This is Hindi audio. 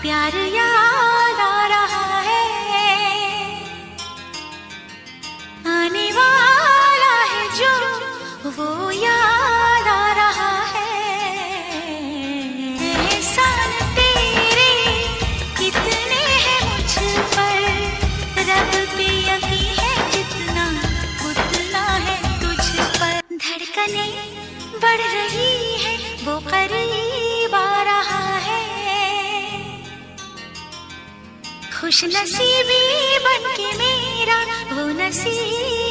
प्यार याद आ रहा है, आने वाला है जो वो याद आ रहा है। एहसान तेरे कितने हैं मुझ पर, रब पे यकीन है जितना उतना है तुझ पर। धड़कनें बढ़ रही है, वो करीब आ रहा है। खुश नसीबी बनके मेरा वो नसीब